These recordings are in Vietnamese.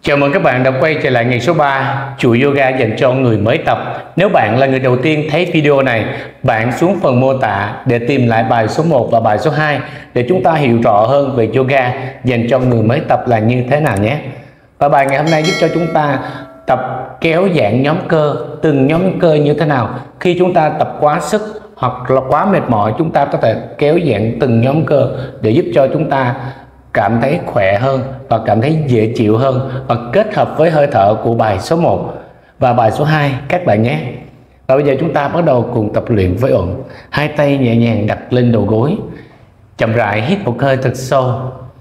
Chào mừng các bạn đã quay trở lại ngày số 3 chuỗi yoga dành cho người mới tập. Nếu bạn là người đầu tiên thấy video này, bạn xuống phần mô tả để tìm lại bài số 1 và bài số 2 để chúng ta hiểu rõ hơn về yoga dành cho người mới tập là như thế nào nhé. Và bài ngày hôm nay giúp cho chúng ta tập kéo giãn nhóm cơ, từng nhóm cơ như thế nào. Khi chúng ta tập quá sức hoặc là quá mệt mỏi, chúng ta có thể kéo giãn từng nhóm cơ để giúp cho chúng ta cảm thấy khỏe hơn và cảm thấy dễ chịu hơn, và kết hợp với hơi thở của bài số 1 và bài số 2 các bạn nhé. Và bây giờ chúng ta bắt đầu cùng tập luyện với ổn. Hai tay nhẹ nhàng đặt lên đầu gối, chậm rãi hít một hơi thật sâu,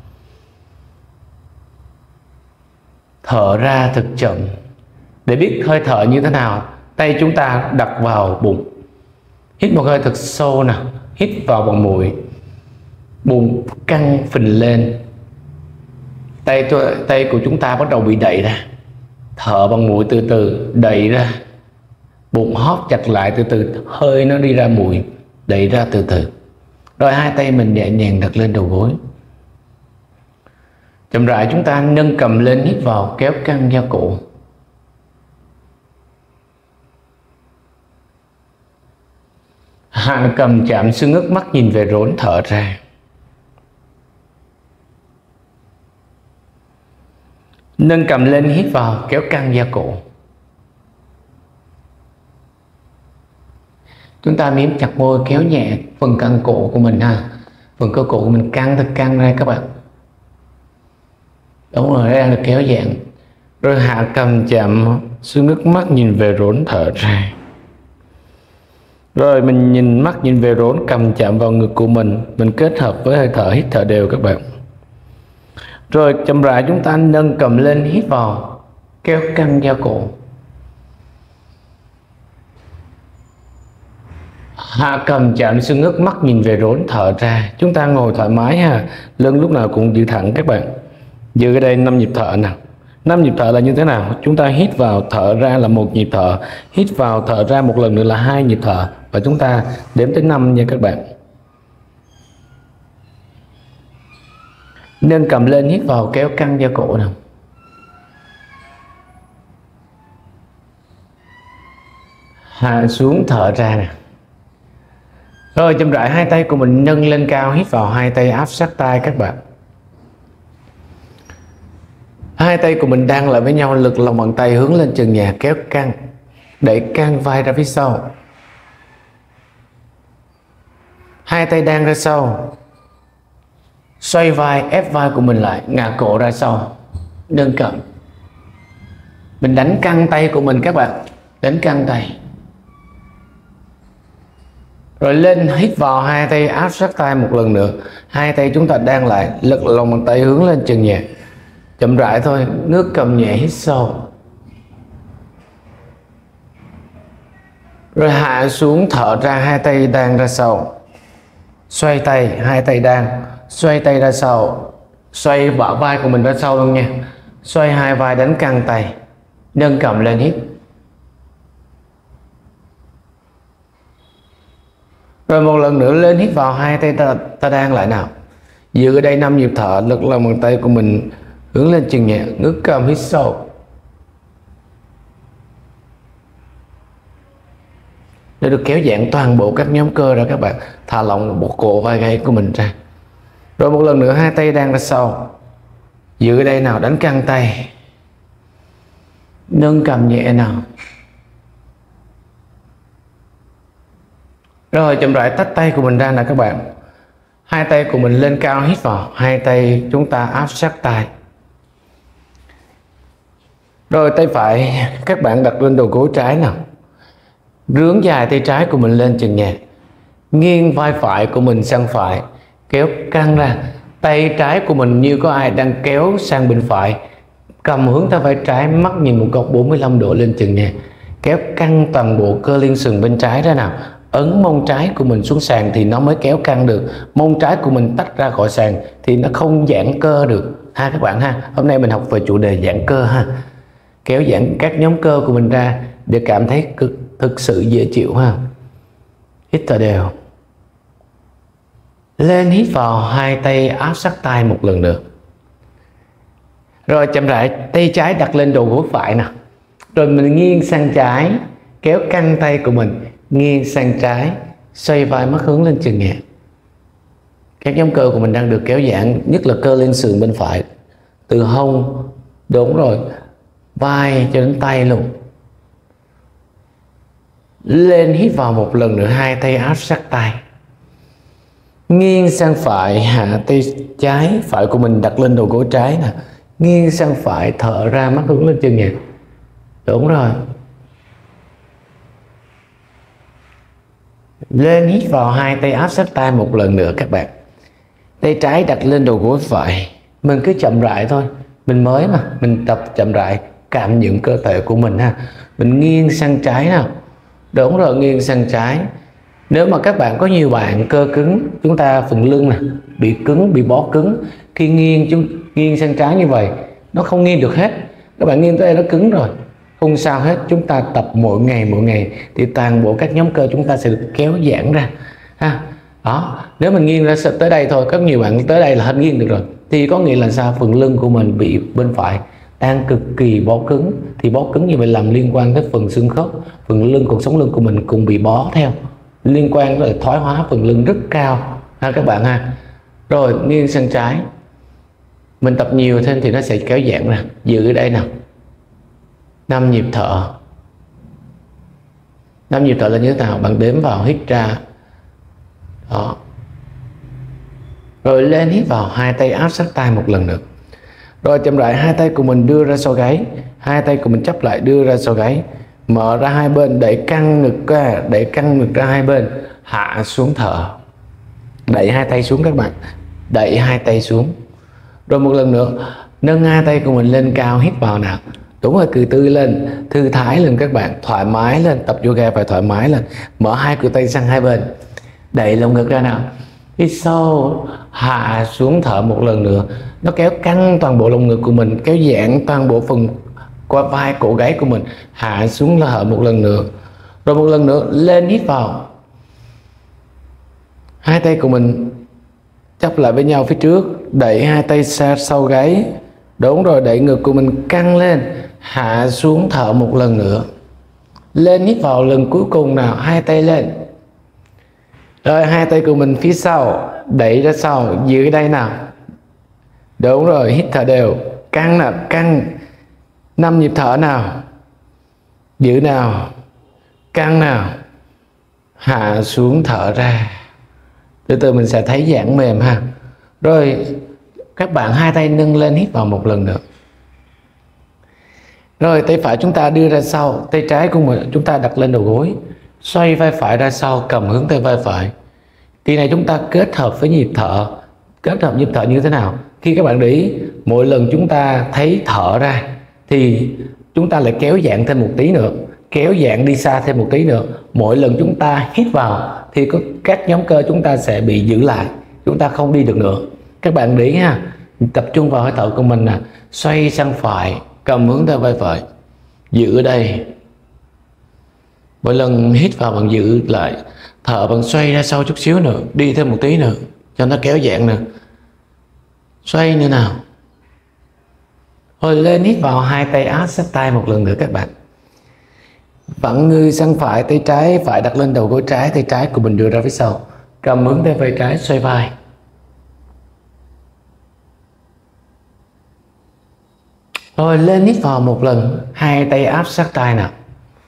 thở ra thật chậm. Để biết hơi thở như thế nào, tay chúng ta đặt vào bụng, hít một hơi thật sâu nào, hít vào bằng mũi, bụng căng phình lên, tay của chúng ta bắt đầu bị đẩy ra, thở bằng mũi từ từ đẩy ra, bụng hóp chặt lại từ từ, hơi nó đi ra mũi, đẩy ra từ từ. Rồi hai tay mình nhẹ nhàng đặt lên đầu gối, chậm rãi chúng ta nâng cầm lên, hít vào kéo căng da cổ, hạ cầm chạm xương ức, mắt nhìn về rốn, thở ra. Nâng cầm lên, hít vào kéo căng da cổ. Chúng ta mím chặt môi, kéo nhẹ phần căng cổ của mình ha. Phần cơ cổ của mình căng thật căng ra các bạn. Đúng rồi, đang được kéo giãn. Rồi hạ cầm chạm xương nước, mắt nhìn về rốn, thở ra. Rồi mình nhìn mắt nhìn về rốn, cầm chạm vào ngực của mình kết hợp với hơi thở, hít thở đều các bạn. Rồi chậm rãi chúng ta nâng cầm lên, hít vào kéo căng da cổ, hạ cầm chạm xương ức, mắt nhìn về rốn, thở ra. Chúng ta ngồi thoải mái ha, lưng lúc nào cũng giữ thẳng các bạn. Giữ ở đây 5 nhịp thở nào. 5 nhịp thở là như thế nào? Chúng ta hít vào thở ra là 1 nhịp thở, hít vào thở ra một lần nữa là 2 nhịp thở, và chúng ta đếm tới 5 nha các bạn. Nâng cầm lên, hít vào kéo căng da cổ nào. Hạ xuống, thở ra nè. Rồi chậm rãi hai tay của mình nâng lên cao, hít vào, hai tay áp sát tai các bạn. Hai tay của mình đan lại với nhau, lực lòng bàn tay hướng lên trần nhà, kéo căng, đẩy căng vai ra phía sau. Hai tay đan ra sau, xoay vai, ép vai của mình lại, ngả cổ ra sau, nâng cầm. Mình đánh căng tay của mình các bạn, đánh căng tay. Rồi lên, hít vào, hai tay áp sát tay một lần nữa. Hai tay chúng ta đan lại, lực lòng bàn tay hướng lên trần nhà. Chậm rãi thôi, ngước cầm nhẹ, hít sâu. Rồi hạ xuống, thở ra, hai tay đan ra sau. Xoay tay, hai tay đan, xoay tay ra sau, xoay bả vai của mình ra sau luôn nha. Xoay hai vai, đánh căng tay, nâng cầm lên, hít. Rồi một lần nữa lên, hít vào, hai tay ta đan lại nào. Giữ ở đây 5 nhịp thở, lực lòng bàn tay của mình hướng lên chân nhẹ, ngước cầm, hít sâu. Để được kéo giãn toàn bộ các nhóm cơ ra các bạn, thả lỏng bộ cổ vai gáy của mình ra. Rồi một lần nữa hai tay đan ra sau, giữ ở đây nào, đánh căng tay, nâng cầm nhẹ nào. Rồi chậm rãi tách tay của mình ra nè các bạn. Hai tay của mình lên cao, hít vào, hai tay chúng ta áp sát tai. Rồi tay phải các bạn đặt lên đầu gối trái nào, rướn dài tay trái của mình lên trần nhà, nghiêng vai phải của mình sang phải, kéo căng ra. Tay trái của mình như có ai đang kéo sang bên phải, cầm hướng tay phải trái, mắt nhìn một góc 45 độ lên trần nhà, kéo căng toàn bộ cơ liên sừng bên trái ra nào. Ấn mông trái của mình xuống sàn thì nó mới kéo căng được. Mông trái của mình tách ra khỏi sàn thì nó không giãn cơ được ha các bạn ha. Hôm nay mình học về chủ đề giãn cơ ha, kéo giãn các nhóm cơ của mình ra để cảm thấy thực sự dễ chịu ha. Hít thở đều. Lên, hít vào, hai tay áp sát tai một lần nữa. Rồi chậm rãi tay trái đặt lên đầu gối phải nè. Rồi mình nghiêng sang trái, kéo căng tay của mình nghiêng sang trái, xoay vai mắt hướng lên chừng nhẹ. Các nhóm cơ của mình đang được kéo giãn, nhất là cơ lên sườn bên phải, từ hông, đúng rồi, vai cho đến tay luôn. Lên hít vào một lần nữa, hai tay áp sát tay. Nghiêng sang phải, hạ tay trái phải của mình đặt lên đầu gối trái nè. Nghiêng sang phải, thở ra mắt hướng lên chân nhẹ. Đúng rồi. Lên hít vào, hai tay áp sát tay một lần nữa các bạn. Tay trái đặt lên đầu gối phải. Mình cứ chậm rãi thôi, mình mới mà, mình tập chậm rãi, cảm nhận cơ thể của mình ha. Mình nghiêng sang trái nào. Đúng rồi, nghiêng sang trái. Nếu mà các bạn có nhiều bạn cơ cứng, chúng ta phần lưng nè bị cứng, bị bó cứng, khi nghiêng sang trái như vậy nó không nghiêng được hết. Các bạn nghiêng tới đây nó cứng rồi, không sao hết. Chúng ta tập mỗi ngày thì toàn bộ các nhóm cơ chúng ta sẽ được kéo giãn ra ha. Đó, nếu mình nghiêng ra tới đây thôi, có nhiều bạn tới đây là hết nghiêng được rồi, thì có nghĩa là sao? Phần lưng của mình bị bên phải đang cực kỳ bó cứng, thì bó cứng như vậy làm liên quan tới phần xương khớp, phần lưng, cột sống lưng của mình cũng bị bó theo, liên quan tới thoái hóa phần lưng rất cao ha các bạn ha. Rồi nghiêng sang trái, mình tập nhiều thêm thì nó sẽ kéo giãn ra. Giữ ở đây nào, 5 nhịp thở. 5 nhịp thở là như thế nào? Bạn đếm vào, hít ra. Đó. Rồi lên hít vào, hai tay áp sát tay một lần nữa. Rồi chậm rãi hai tay của mình đưa ra sau gáy, hai tay của mình chắp lại đưa ra sau gáy, mở ra hai bên, đẩy căng ngực ra, đẩy căng ngực ra hai bên, hạ xuống thở. Đẩy hai tay xuống các bạn, đẩy hai tay xuống. Rồi một lần nữa nâng hai tay của mình lên cao, hít vào nào. Đúng rồi, từ từ lên, thư thái lên các bạn, thoải mái lên, tập yoga phải thoải mái lên. Mở hai cổ tay sang hai bên, đẩy lồng ngực ra nào. Hít sâu, hạ xuống thở một lần nữa. Nó kéo căng toàn bộ lồng ngực của mình, kéo giãn toàn bộ phần qua vai cổ gáy của mình. Hạ xuống là thở một lần nữa. Rồi một lần nữa lên hít vào, hai tay của mình chắp lại với nhau phía trước, đẩy hai tay xa sau gáy. Đúng rồi, đẩy ngực của mình căng lên, hạ xuống thở một lần nữa. Lên hít vào lần cuối cùng nào, hai tay lên. Rồi hai tay của mình phía sau, đẩy ra sau, giữ đây nào. Đúng rồi, hít thở đều, căng nào, căng. 5 nhịp thở nào. Giữ nào, căng nào, hạ xuống thở ra. Từ từ mình sẽ thấy giãn mềm ha. Rồi các bạn hai tay nâng lên, hít vào một lần nữa. Rồi tay phải chúng ta đưa ra sau, tay trái của mình chúng ta đặt lên đầu gối, xoay vai phải ra sau, cầm hướng tay vai phải. Kỳ này chúng ta kết hợp với nhịp thở. Kết hợp nhịp thở như thế nào? Khi các bạn để ý, mỗi lần chúng ta thấy thở ra thì chúng ta lại kéo giãn thêm một tí nữa, kéo giãn đi xa thêm một tí nữa. Mỗi lần chúng ta hít vào thì các nhóm cơ chúng ta sẽ bị giữ lại, chúng ta không đi được nữa. Các bạn để ý ha, tập trung vào hơi thở của mình nè. Xoay sang phải, cầm hướng tay vai phải, giữ ở đây. Mỗi lần hít vào bạn giữ lại, thở bạn xoay ra sau chút xíu nữa, đi thêm một tí nữa cho nó kéo giãn nè. Xoay nữa nào. Rồi lên hít vào, hai tay áp sát tay một lần nữa các bạn. Vặn người sang phải, tay trái phải đặt lên đầu gối trái, tay trái của mình đưa ra phía sau, cầm hướng tay vai trái, xoay vai. Rồi lên hít vào một lần, hai tay áp sát tay nào.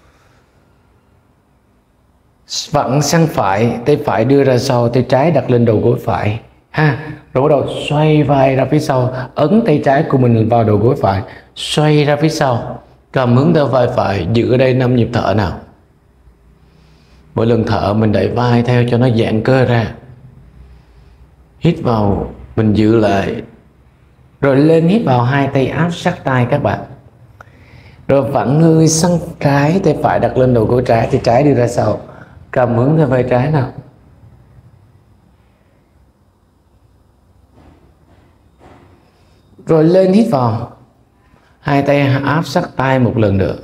Vặn sang phải, tay phải đưa ra sau, tay trái đặt lên đầu gối phải ha. Rồi bắt đầu xoay vai ra phía sau, ấn tay trái của mình vào đầu gối phải, xoay ra phía sau, cầm hướng tay vai phải, giữ ở đây 5 nhịp thở nào. Mỗi lần thở mình đẩy vai theo cho nó giãn cơ ra. Hít vào, mình giữ lại. Rồi lên hít vào, hai tay áp sát tay các bạn. Rồi vặn người sang trái, tay phải đặt lên đầu gối trái, tay trái đưa ra sau, cầm hướng tay vai trái nào. Rồi lên hít vào, hai tay áp sát tay một lần nữa.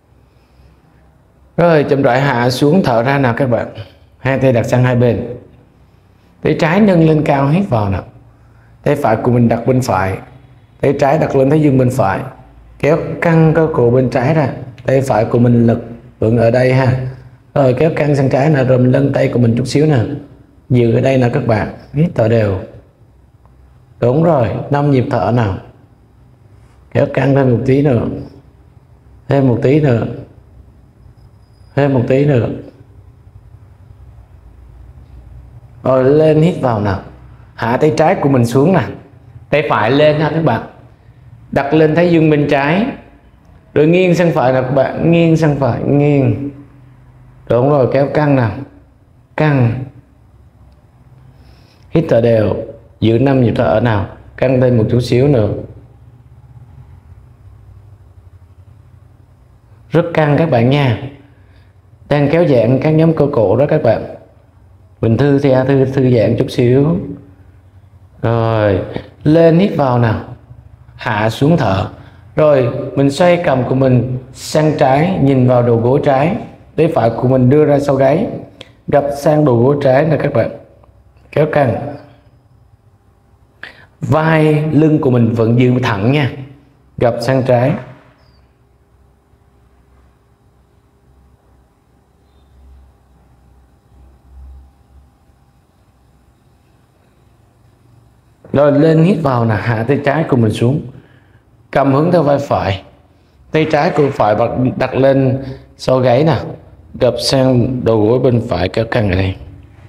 Rồi chậm rãi hạ xuống thở ra nào các bạn. Hai tay đặt sang hai bên, tay trái nâng lên cao, hít vào nào. Tay phải của mình đặt bên phải, Tay trái đặt lên thái dương bên phải, kéo căng cơ cổ bên trái ra, tay phải của mình lực vững ở đây ha. Rồi kéo căng sang trái nè, rồi mình nâng tay của mình chút xíu nè, giữ ở đây nè các bạn, hít thở đều. Đúng rồi, 5 nhịp thở nào. Kéo căng thêm một tí nữa, thêm một tí nữa, thêm một tí nữa. Rồi lên, hít vào nào. Hạ tay trái của mình xuống nè, tay phải lên ha các bạn, đặt lên thái dương bên trái, rồi nghiêng sang phải nè các bạn, nghiêng sang phải, nghiêng. Đúng rồi, kéo căng nào, căng. Hít thở đều, giữ 5 nhịp thở nào, căng thêm một chút xíu nữa. Rất căng các bạn nha, đang kéo giãn các nhóm cơ cổ đó các bạn. Mình thư giãn chút xíu. Rồi lên, hít vào nào, hạ xuống thở. Rồi mình xoay cầm của mình sang trái, nhìn vào đầu gối trái, tay phải của mình đưa ra sau gáy, gập sang đầu gối trái nè các bạn, kéo căng. Vai lưng của mình vẫn giữ thẳng nha, gập sang trái. Rồi lên, hít vào nè, hạ tay trái của mình xuống, cầm hướng theo vai phải, tay trái của phải đặt lên sau gáy nè, gập sang đầu gối bên phải, kéo căng ở đây.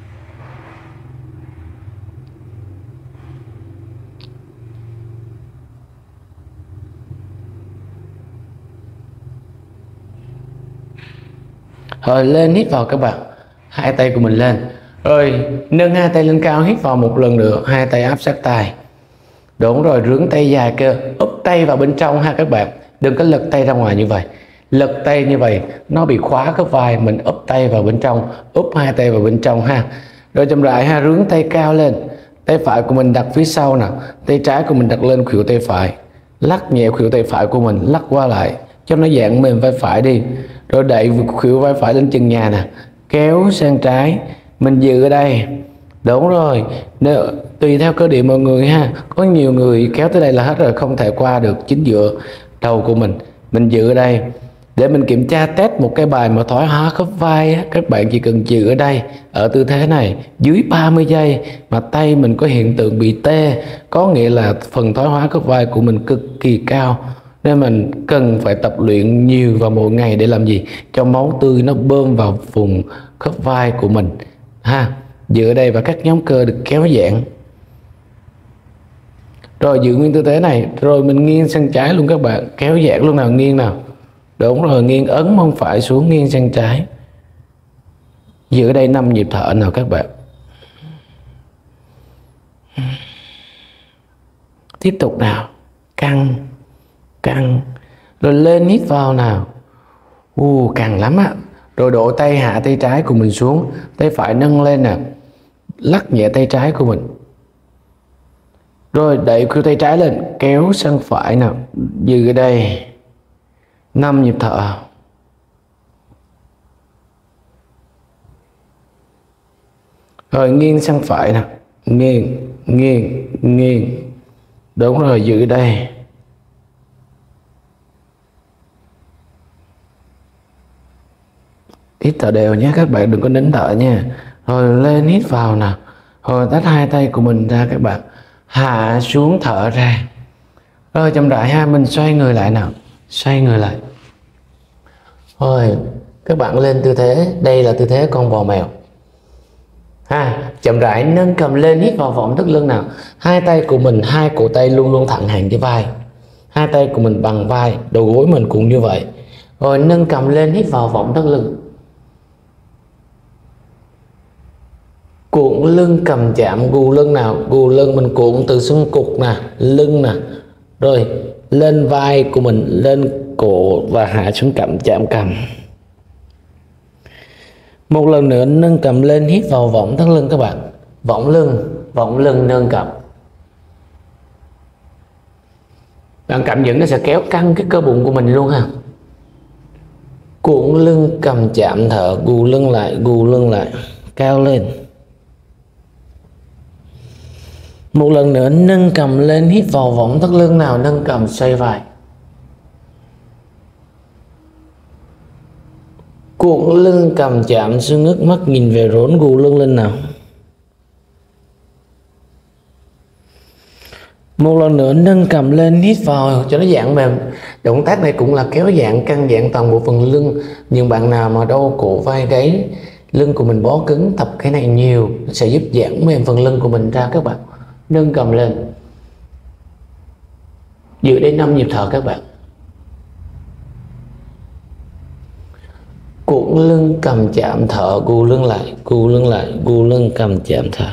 Rồi lên, hít vào các bạn, hai tay của mình lên. Rồi nâng hai tay lên cao, hít vào một lần nữa, hai tay áp sát tay. Đúng rồi, rướn tay dài cơ, úp tay vào bên trong ha các bạn, đừng có lật tay ra ngoài như vậy. Lật tay như vậy nó bị khóa cái vai, mình úp tay vào bên trong, úp hai tay vào bên trong ha. Rồi chậm rãi ha, rướn tay cao lên, tay phải của mình đặt phía sau nè, tay trái của mình đặt lên khuỷu tay phải, lắc nhẹ khuỷu tay phải của mình, lắc qua lại cho nó giãn mềm vai phải đi. Rồi đẩy khuỷu vai phải lên chân nhà nè, kéo sang trái, mình giữ ở đây. Đúng rồi, nếu tùy theo cơ địa mọi người ha, có nhiều người kéo tới đây là hết rồi, không thể qua được chính giữa đầu của mình giữ ở đây để mình kiểm tra test một cái bài mà thoái hóa khớp vai á. Các bạn chỉ cần giữ ở đây ở tư thế này dưới 30 giây mà tay mình có hiện tượng bị tê, có nghĩa là phần thoái hóa khớp vai của mình cực kỳ cao, nên mình cần phải tập luyện nhiều và mỗi ngày để làm gì, cho máu tươi nó bơm vào vùng khớp vai của mình ha. Giữ ở đây và các nhóm cơ được kéo giãn. Rồi giữ nguyên tư thế này, rồi mình nghiêng sang trái luôn các bạn, kéo giãn luôn nào, nghiêng nào. Đúng rồi, nghiêng, ấn mông phải xuống, nghiêng sang trái. Giữ ở đây 5 nhịp thở nào các bạn. Tiếp tục nào, căng, căng. Rồi lên, hít vào nào. Căng lắm á. Rồi đổ tay, hạ tay trái của mình xuống, tay phải nâng lên nè, lắc nhẹ tay trái của mình. Rồi đẩy khuỷu tay trái lên, kéo sang phải nào, giữ ở đây 5 nhịp thở. Rồi nghiêng sang phải nè, nghiêng, nghiêng, nghiêng. Đúng rồi, giữ ở đây. Hít thở đều nhé các bạn, đừng có nín thở nha. Rồi lên, hít vào nào. Rồi tách hai tay của mình ra các bạn, hạ xuống thở ra. Rồi chậm rãi ha, mình xoay người lại nào, xoay người lại. Rồi các bạn lên tư thế, đây là tư thế con bò mèo ha. Chậm rãi nâng cầm lên, hít vào võng thắt lưng nào. Hai tay của mình, hai cổ tay luôn luôn thẳng hàng với vai, hai tay của mình bằng vai, đầu gối mình cũng như vậy. Rồi nâng cầm lên, hít vào võng thắt lưng, cuộn lưng cầm chạm gù lưng nào, gù lưng mình cuộn từ xương cụt nè, lưng nè, rồi lên vai của mình, lên cổ và hạ xuống cầm, chạm cầm. Một lần nữa nâng cầm lên, hít vào võng thắt lưng các bạn, võng lưng nâng cầm. Bạn cảm nhận nó sẽ kéo căng cái cơ bụng của mình luôn ha. Cuộn lưng cầm chạm thở, gù lưng lại, cao lên. Một lần nữa nâng cầm lên, hít vào võng thắt lưng nào, nâng cầm xoay vai. Cuộn lưng cầm chạm xuống nước, mắt nhìn về rốn, gù lưng lên nào. Một lần nữa nâng cầm lên, hít vào cho nó giãn mềm. Động tác này cũng là kéo giãn, căng giãn toàn bộ phần lưng. Nhưng bạn nào mà đau cổ vai gáy, lưng của mình bó cứng, tập cái này nhiều sẽ giúp giãn mềm phần lưng của mình ra các bạn. Nâng cầm lên, giữ đến 5 nhịp thở các bạn. Cuộn lưng cầm chạm thở, gù lưng lại, gù lưng lại, gù lưng cầm chạm thở.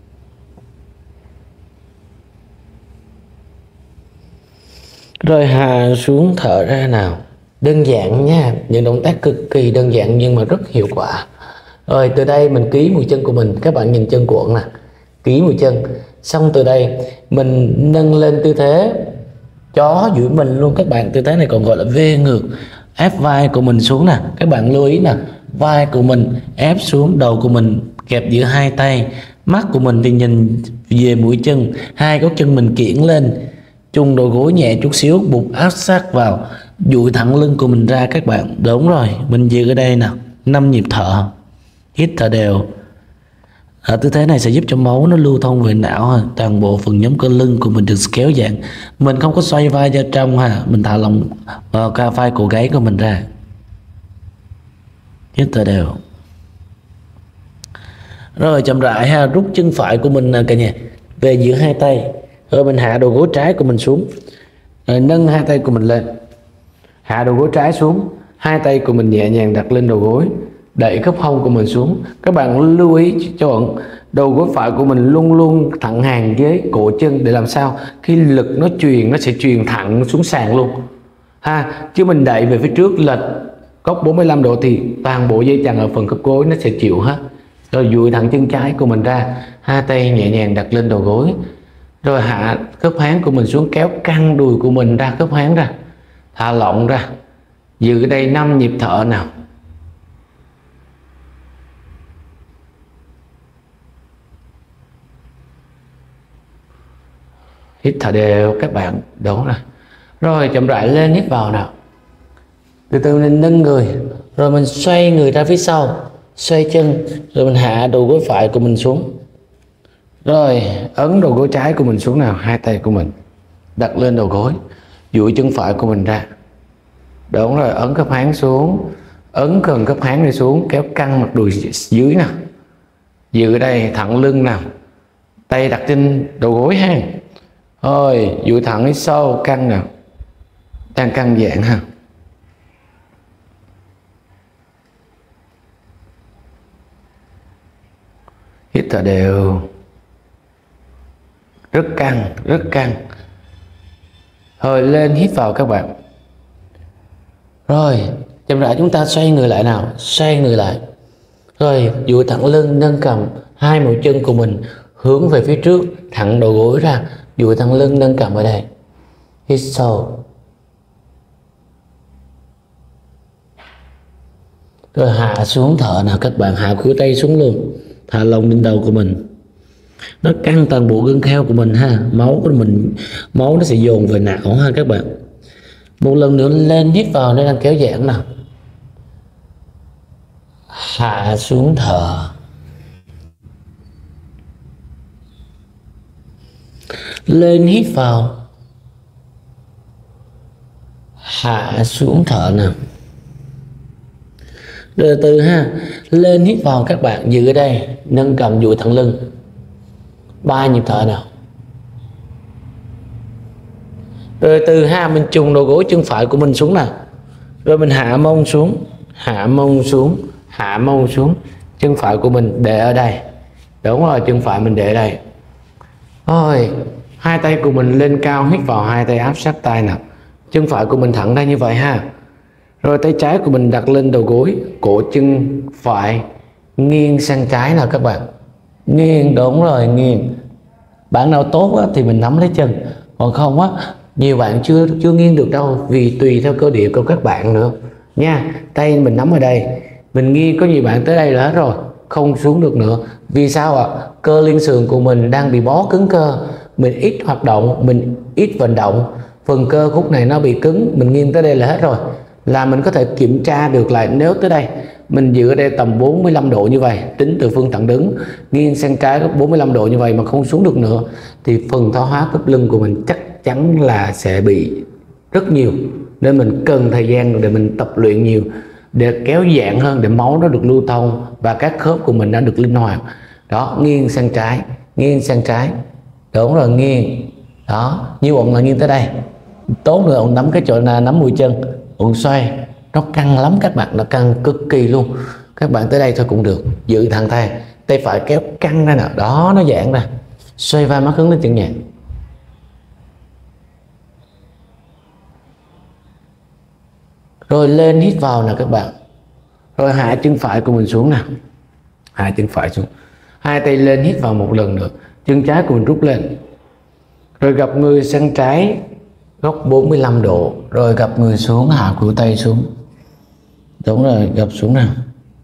Rồi hạ xuống thở ra nào. Đơn giản nha, những động tác cực kỳ đơn giản nhưng mà rất hiệu quả. Rồi từ đây mình ký mũi chân của mình, các bạn nhìn chân cuộn nè, ký mũi chân. Xong từ đây mình nâng lên tư thế chó duỗi mình luôn các bạn. Tư thế này còn gọi là V ngược. Ép vai của mình xuống nè, các bạn lưu ý nè, vai của mình ép xuống, đầu của mình kẹp giữa hai tay, mắt của mình thì nhìn về mũi chân, hai gót chân mình kiễng lên, chung đầu gối nhẹ chút xíu, bụng áp sát vào, duỗi thẳng lưng của mình ra các bạn. Đúng rồi, mình giữ ở đây nào, 5 nhịp thở, hít thở đều. Ở tư thế này sẽ giúp cho máu nó lưu thông về não, toàn bộ phần nhóm cơ lưng của mình được kéo giãn. Mình không có xoay vai ra trong mình thả lỏng ca vai cổ gáy của mình ra. Hít thở đều. Rồi chậm rãi rút chân phải của mình cả nhà về giữa hai tay. Rồi mình hạ đầu gối trái của mình xuống. Rồi nâng hai tay của mình lên. Hạ đầu gối trái xuống, hai tay của mình nhẹ nhàng đặt lên đầu gối, đẩy khớp hông của mình xuống. Các bạn lưu ý chọn đầu gối phải của mình luôn luôn thẳng hàng với cổ chân, để làm sao khi lực nó truyền, nó sẽ truyền thẳng xuống sàn luôn chứ mình đẩy về phía trước lệch góc 45 độ thì toàn bộ dây chằng ở phần khớp gối nó sẽ chịu hết. Rồi duỗi thẳng chân trái của mình ra, hai tay nhẹ nhàng đặt lên đầu gối, rồi hạ khớp háng của mình xuống, kéo căng đùi của mình ra, khớp háng ra, thả lỏng ra. Giữ ở đây 5 nhịp thở nào. Hít thở đều các bạn. Đúng rồi. Rồi chậm rãi lên, hít vào nào. Từ từ mình nâng người, rồi mình xoay người ra phía sau, xoay chân, rồi mình hạ đầu gối phải của mình xuống. Rồi ấn đầu gối trái của mình xuống nào, hai tay của mình đặt lên đầu gối, duỗi chân phải của mình ra. Đúng rồi, ấn khớp háng xuống, ấn gần khớp háng đi xuống, kéo căng mặt đùi dưới nào. Giữ ở đây thẳng lưng nào, tay đặt trên đầu gối ha. Rồi duỗi thẳng đi sâu, căng nào, đang căng giãn ha. Hít thở đều. Rất căng, rất căng. Rồi lên, hít vào các bạn. Rồi chậm rãi chúng ta xoay người lại nào, xoay người lại. Rồi duỗi thẳng lưng, nâng cầm, hai mũi chân của mình hướng về phía trước, thẳng đầu gối ra, duỗi thẳng lưng, nâng cầm ở đây. Hít sâu. Rồi hạ xuống thở nào các bạn, hạ khuỷu tay xuống luôn, thả lỏng lên đầu của mình. Nó căng toàn bộ gân kheo của mình ha, máu của mình, máu nó sẽ dồn về não ha các bạn. Một lần nữa lên, hít vào nên đang kéo giãn nào. Hạ xuống thở. Lên, hít vào. Hạ xuống thở nào. Rồi từ lên, hít vào các bạn, giữ ở đây, nâng cầm, duỗi thẳng lưng. 3 nhịp thở nào. Rồi từ mình trùng đầu gối chân phải của mình xuống nào. Rồi mình hạ mông xuống, hạ mông xuống, hạ mông xuống. Chân phải của mình để ở đây. Đúng rồi, chân phải mình để ở đây. Rồi hai tay của mình lên cao, hít vào, hai tay áp sát tay nào. Chân phải của mình thẳng ra như vậy ha. Rồi tay trái của mình đặt lên đầu gối, cổ chân phải nghiêng sang trái nào các bạn. Nghiêng, đúng rồi, nghiêng. Bạn nào tốt thì mình nắm lấy chân, còn không nhiều bạn chưa nghiêng được đâu, vì tùy theo cơ địa của các bạn nữa nha. Tay mình nắm ở đây, mình nghiêng, có nhiều bạn tới đây là hết rồi, không xuống được nữa. Vì sao ạ? Cơ liên sườn của mình đang bị bó cứng cơ, mình ít hoạt động, mình ít vận động, phần cơ khúc này nó bị cứng. Mình nghiêng tới đây là hết rồi. Là mình có thể kiểm tra được lại, nếu tới đây mình giữ ở đây tầm 45 độ như vậy, tính từ phương thẳng đứng, nghiêng sang trái 45 độ như vậy mà không xuống được nữa, thì phần thoái hóa khớp lưng của mình chắc chắn là sẽ bị rất nhiều. Nên mình cần thời gian để mình tập luyện nhiều, để kéo giãn hơn, để máu nó được lưu thông và các khớp của mình đã được linh hoạt. Đó, nghiêng sang trái, nghiêng sang trái, đúng rồi, nghiêng. Đó, như ổn là nghiêng tới đây. Tốt nữa, ổn nắm cái chỗ là nắm mũi chân, ổn xoay. Nó căng lắm các bạn, nó căng cực kỳ luôn. Các bạn tới đây thôi cũng được, giữ thẳng tay phải kéo căng ra nè, đó, nó giãn ra. Xoay vai mắt hướng lên chân nhẹ. Rồi lên hít vào nè các bạn. Rồi hạ chân phải của mình xuống nè. Hạ chân phải xuống. Hai tay lên hít vào một lần nữa. Chân trái của mình rút lên. Rồi gập người sang trái góc 45 độ. Rồi gập người xuống, hạ khuỷu tay xuống. Đúng rồi, gập xuống nè.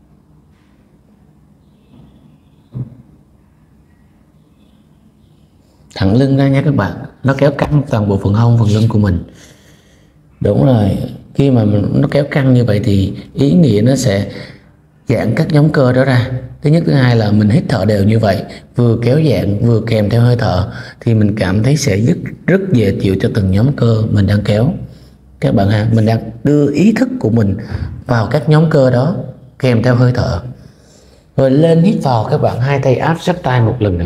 Thẳng lưng ra nha các bạn. Nó kéo căng toàn bộ phần hông, phần lưng của mình. Đúng rồi. Khi mà nó kéo căng như vậy thì ý nghĩa nó sẽ giãn các nhóm cơ đó ra. Thứ nhất, thứ hai là mình hít thở đều như vậy, vừa kéo giãn vừa kèm theo hơi thở, thì mình cảm thấy sẽ rất dễ chịu cho từng nhóm cơ mình đang kéo. Các bạn ha, mình đang đưa ý thức của mình vào các nhóm cơ đó kèm theo hơi thở. Rồi lên hít vào các bạn, hai tay áp sát tai một lần nữa.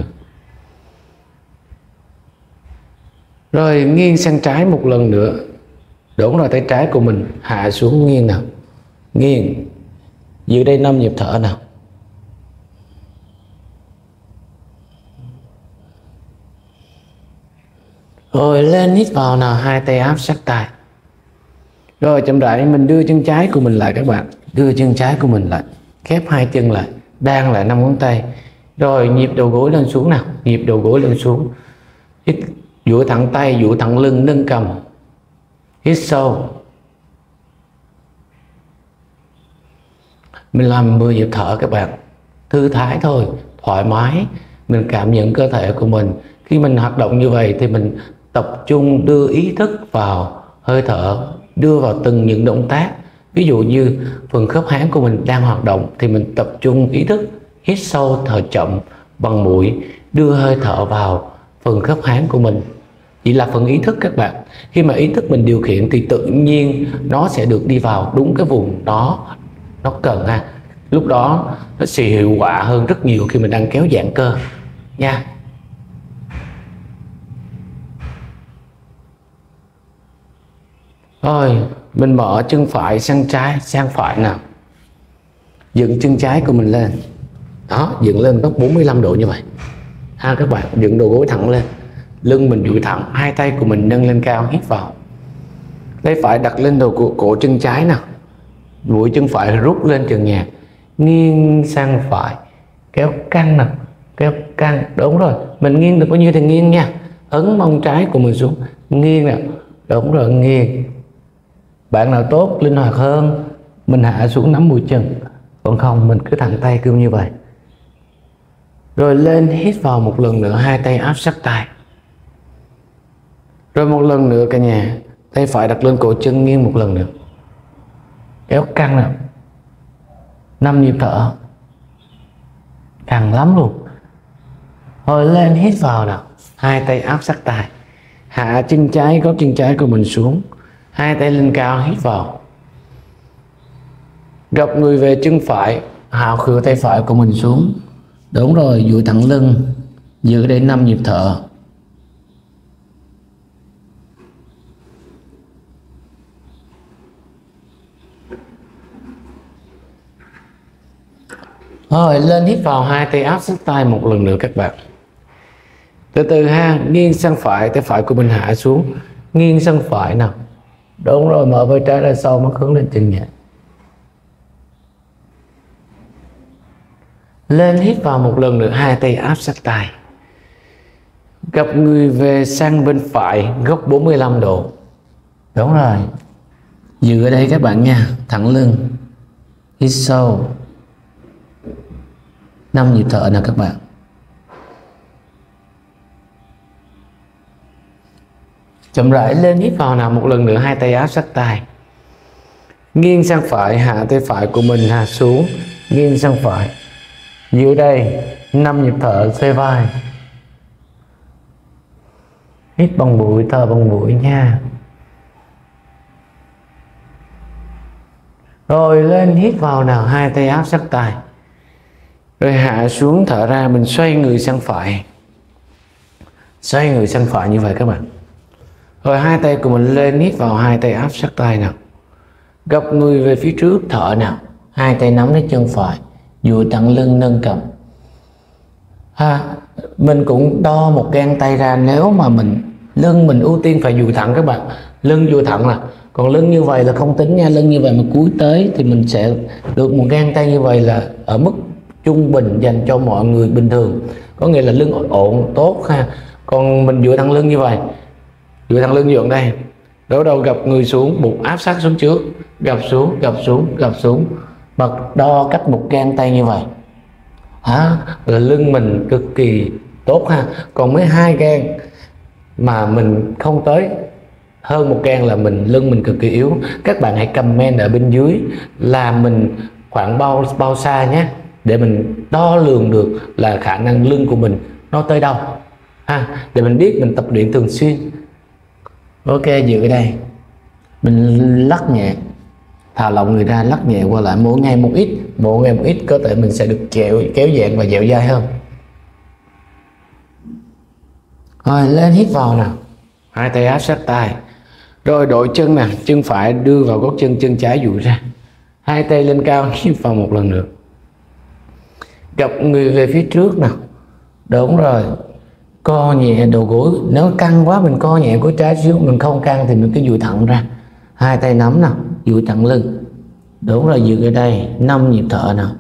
Rồi nghiêng sang trái một lần nữa. Đúng rồi, tay trái của mình hạ xuống, nghiêng nào. Nghiêng. Giữ đây 5 nhịp thở nào. Rồi lên hít vào nào, hai tay áp sát tai. Rồi chậm rãi mình đưa chân trái của mình lại các bạn. Đưa chân trái của mình lại, khép hai chân lại, đan lại 5 ngón tay. Rồi nhịp đầu gối lên xuống nào. Nhịp đầu gối lên xuống. Hít, duỗi thẳng tay, duỗi thẳng lưng, nâng cầm. Hít sâu. Mình làm 10 nhịp thở các bạn. Thư thái thôi, thoải mái. Mình cảm nhận cơ thể của mình. Khi mình hoạt động như vậy thì mình tập trung đưa ý thức vào hơi thở, đưa vào từng những động tác. Ví dụ như phần khớp háng của mình đang hoạt động thì mình tập trung ý thức, hít sâu thở chậm bằng mũi, đưa hơi thở vào phần khớp háng của mình. Chỉ là phần ý thức các bạn. Khi mà ý thức mình điều khiển thì tự nhiên nó sẽ được đi vào đúng cái vùng đó nó cần ha. Lúc đó nó sẽ hiệu quả hơn rất nhiều khi mình đang kéo giãn cơ nha. Rồi mình mở chân phải sang trái, sang phải nào. Dựng chân trái của mình lên. Đó, dựng lên góc 45 độ như vậy ha các bạn. Dựng đầu gối thẳng lên, lưng mình duỗi thẳng, hai tay của mình nâng lên cao, hít vào. Tay phải đặt lên đầu cổ chân trái nào. Mũi chân phải rút lên trần nhà, nghiêng sang phải, kéo căng nào, kéo căng. Đúng rồi, mình nghiêng được bao nhiêu thì nghiêng nha. Ấn mông trái của mình xuống, nghiêng nào. Đúng rồi, nghiêng. Bạn nào tốt, linh hoạt hơn, mình hạ xuống nắm mũi chân. Còn không, mình cứ thẳng tay cứ như vậy. Rồi lên hít vào một lần nữa, hai tay áp sát tai. Rồi một lần nữa cả nhà, tay phải đặt lên cổ chân, nghiêng một lần nữa. Kéo căng nào. 5 nhịp thở. Căng lắm luôn. Rồi lên hít vào nào. Hai tay áp sát tai. Hạ chân trái, gót chân trái của mình xuống. Hai tay lên cao, hít vào. Gập người về chân phải, hạ khuỷu tay phải của mình xuống. Đúng rồi, duỗi thẳng lưng. Giữ đây 5 nhịp thở. Rồi lên hít vào, hai tay áp sát tai một lần nữa các bạn. Từ từ ha, nghiêng sang phải, tay phải của mình hạ xuống, nghiêng sang phải nào. Đúng rồi, mở vai trái ra sau, mắt hướng lên chân nhẹ. Lên hít vào một lần nữa, hai tay áp sát tai. Gập người về sang bên phải, góc 45 độ. Đúng rồi. Giữ ở đây các bạn nha, thẳng lưng. Hít sâu. 5 nhịp thở nào các bạn. Chậm rãi lên, hít vào nào, một lần nữa hai tay áp sát tai, nghiêng sang phải, hạ tay phải của mình hạ xuống, nghiêng sang phải. Dưới đây 5 nhịp thở xoay vai. Hít bằng mũi, thở bằng mũi nha. Rồi lên, hít vào nào, hai tay áp sát tai. Rồi hạ xuống, thở ra, mình xoay người sang phải. Xoay người sang phải như vậy các bạn. Rồi hai tay của mình lên, hít vào, hai tay áp sát tai nào. Gập người về phía trước, thở nào. Hai tay nắm lấy chân phải, duỗi thẳng lưng, nâng cầm. Mình cũng đo một gang tay ra, nếu mà lưng mình ưu tiên phải duỗi thẳng các bạn. Lưng duỗi thẳng là, còn lưng như vậy là không tính nha. Lưng như vậy mà cúi tới thì mình sẽ được một gang tay như vậy là ở mức trung bình dành cho mọi người bình thường. Có nghĩa là lưng ổn, tốt ha. Còn mình duỗi thẳng lưng như vậy, duỗi thẳng lưng duỗi đây. Đổ đầu gập người xuống, bụng áp sát xuống trước, gập xuống, gập xuống, gập xuống. Và đo cách một gang tay như vậy. Là lưng mình cực kỳ tốt ha. Còn mấy hai gang mà mình không tới hơn một gang là lưng mình cực kỳ yếu. Các bạn hãy comment ở bên dưới là mình khoảng bao xa nhé, để mình đo lường được là khả năng lưng của mình nó tới đâu để mình biết mình tập luyện thường xuyên. Ok, giữ ở đây, mình lắc nhẹ, thả lỏng người ra, lắc nhẹ qua lại, mỗi ngày một ít, cơ thể mình sẽ được kéo giãn và dẻo dai hơn. Rồi lên, hít vào nào, hai tay áp sát tai. Rồi đổi chân nè, chân phải đưa vào gót chân, chân trái duỗi ra, hai tay lên cao, hít vào một lần nữa. Gập người về phía trước nào. Đúng rồi, co nhẹ đầu gối. Nếu căng quá mình co nhẹ gối trái xíu, mình không căng thì mình cứ duỗi thẳng ra. Hai tay nắm nào, duỗi thẳng lưng. Đúng rồi, giữ ở đây 5 nhịp thở nào.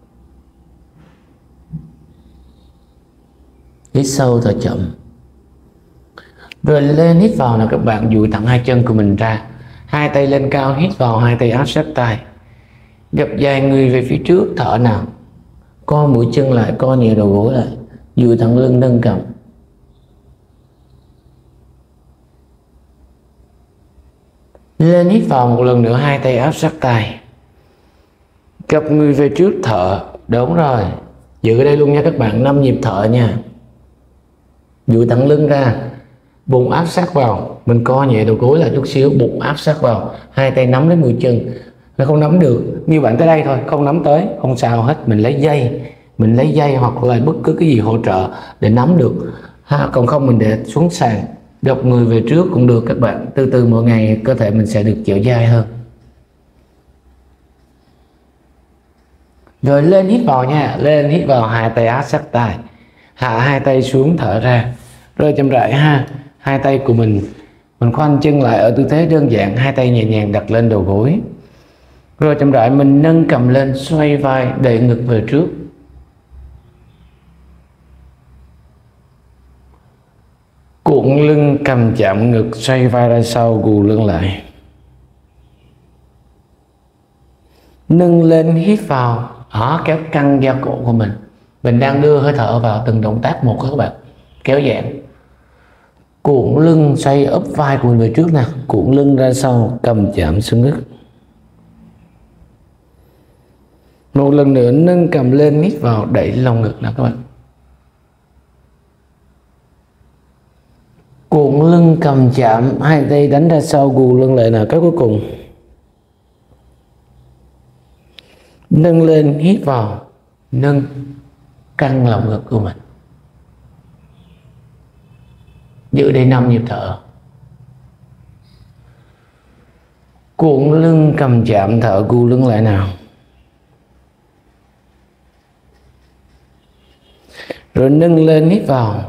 Hít sâu, thở chậm. Rồi lên, hít vào nào các bạn, duỗi thẳng hai chân của mình ra, hai tay lên cao, hít vào, hai tay áp sát tai. Gập dài người về phía trước, thở nào. Co mũi chân lại, co nhẹ đầu gối lại, duỗi thẳng lưng, nâng cằm. Lên, hít vào một lần nữa, hai tay áp sát tai. Gập người về trước, thở. Đúng rồi, giữ ở đây luôn nha các bạn, 5 nhịp thở nha. Duỗi thẳng lưng ra, bụng áp sát vào, mình co nhẹ đầu gối lại chút xíu, bụng áp sát vào, hai tay nắm lấy mũi chân. Nó không nắm được, như bạn tới đây thôi, không nắm tới, không sao hết, mình lấy dây hoặc là bất cứ cái gì hỗ trợ để nắm được còn không mình để xuống sàn. Gập người về trước cũng được các bạn. Từ từ mỗi ngày cơ thể mình sẽ được dẻo dai hơn. Rồi lên, hít vào nha, lên, hít vào, hai tay áp sát tai, hạ hai tay xuống, thở ra. Rồi chậm rãi hai tay của mình khoanh chân lại ở tư thế đơn giản, hai tay nhẹ nhàng đặt lên đầu gối. Rồi chậm rãi mình nâng cầm lên, xoay vai, đẩy ngực về trước. Cuộn lưng, cầm chạm ngực, xoay vai ra sau, gù lưng lại. Nâng lên, hít vào, kéo căng da cổ của mình. Mình đang đưa hơi thở vào từng động tác một các bạn, kéo giãn. Cuộn lưng, xoay úp vai của mình về trước nè, cuộn lưng ra sau, cầm chạm xuống ngực. Một lần nữa nâng cầm lên, hít vào, đẩy lồng ngực nè các bạn. Cuộn lưng, cầm chạm, hai tay đánh ra sau, gù lưng lại nè. Cái cuối cùng nâng lên, hít vào, nâng, căng lồng ngực của mình. Giữ đây 5 nhịp thở. Cuộn lưng, cầm chạm, thở, gù lưng lại nào. Rồi nâng lên, hít vào.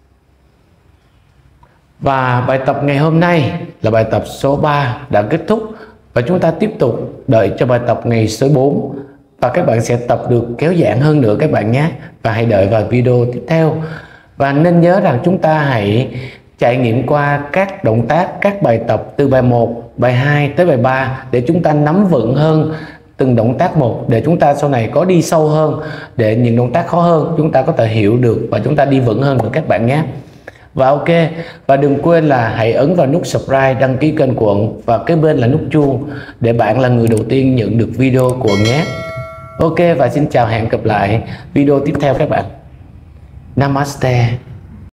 Và bài tập ngày hôm nay là bài tập số 3 đã kết thúc. Và chúng ta tiếp tục đợi cho bài tập ngày số 4. Và các bạn sẽ tập được kéo giãn hơn nữa các bạn nhé. Và hãy đợi vào video tiếp theo. Và nên nhớ rằng chúng ta hãy trải nghiệm qua các động tác, các bài tập từ bài 1, bài 2 tới bài 3 để chúng ta nắm vững hơn từng động tác một để chúng ta sau này có đi sâu hơn, để những động tác khó hơn chúng ta có thể hiểu được và chúng ta đi vững hơn được các bạn nhé. Và ok, và đừng quên là hãy ấn vào nút subscribe, đăng ký kênh của Uẩn và kế bên là nút chuông để bạn là người đầu tiên nhận được video của Uẩn nhé. Ok, và xin chào, hẹn gặp lại video tiếp theo các bạn. Namaste.